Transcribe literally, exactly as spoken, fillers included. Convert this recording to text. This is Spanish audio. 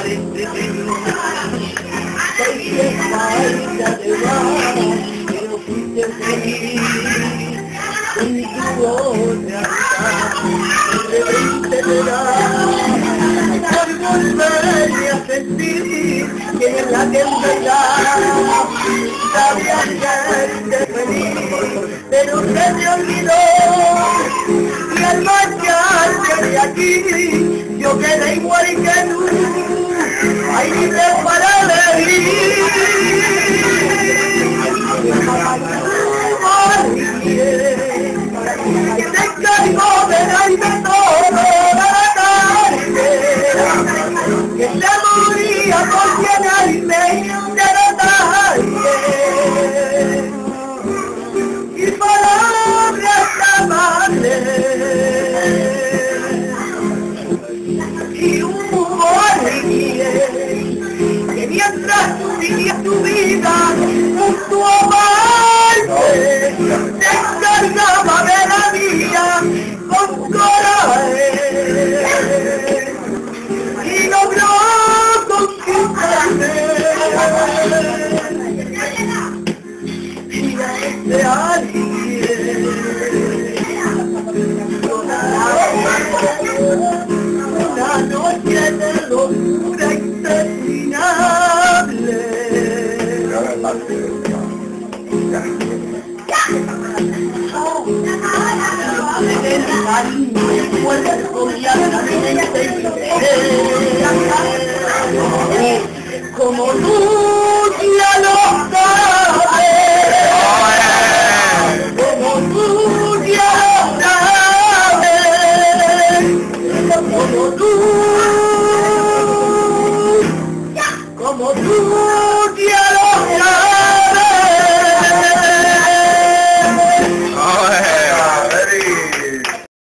este río. Te hice falta de más, pero fuiste feliz. Con tu otra mitad, de repente te da por volverme a sentir que en la que en verdad sabía hacerte feliz, pero se me olvidó y al marcharte de aquí yo quedé igual que tú, ahí libre para vivir. Que te encargo de dar y de todo la tarde, que se moría por llenarme de la tarde, y palabras amables, y un morrir, que mientras tú vivías tu vida junto a Marte, te encargaba de la mía con coraje, y logró conquistarme, y a este alguien, una noche de locura interminable. El cariño, el cuerpo y la mente como tú ya lo sabes, como tú ya lo sabes, como tú, como tú.